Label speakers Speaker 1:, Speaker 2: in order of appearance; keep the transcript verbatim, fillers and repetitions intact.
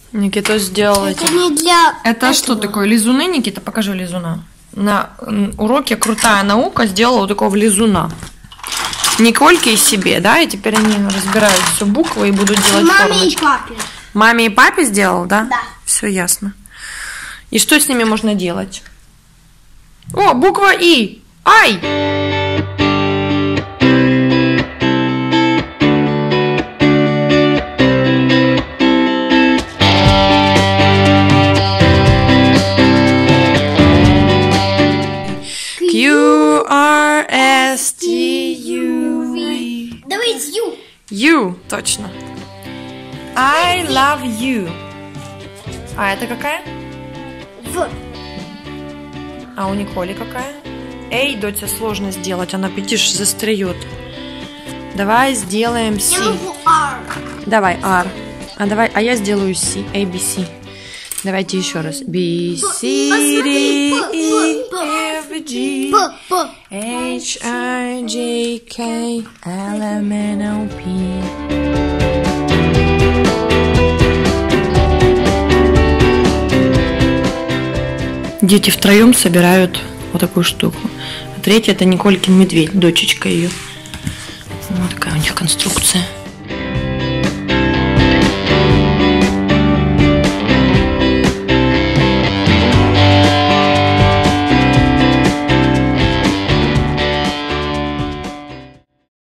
Speaker 1: Никита сделал
Speaker 2: Это
Speaker 1: эти.
Speaker 2: не для
Speaker 1: Это
Speaker 2: этого.
Speaker 1: что такое? Лизуны, Никита? Покажи лизуна. На уроке «Крутая наука» сделала такого лизуна. Никольке и себе, да? И теперь они разбирают все буквы и будут делать
Speaker 2: Маме
Speaker 1: формочки.
Speaker 2: и папе.
Speaker 1: Маме и папе сделал, да?
Speaker 2: Да.
Speaker 1: Все ясно. И что с ними можно делать? О, буква И. Ай! Q, R, S, T, U, V.
Speaker 2: Давай с Ю.
Speaker 1: You, точно. I love you. А это какая?
Speaker 2: В.
Speaker 1: А у Николи какая? Эй, доча, сложно сделать, она, видишь, застряет. Давай сделаем C.
Speaker 2: Я могу R.
Speaker 1: Давай R. А давай, а я сделаю C, A, B, C. Давайте еще раз. B, C, D, E, F, G,
Speaker 2: П, П.
Speaker 1: H, I, J, K, L, M, N, O, P. Дети втроем собирают вот такую штуку. А третья — это Николькин медведь, дочечка ее. Вот такая у них конструкция.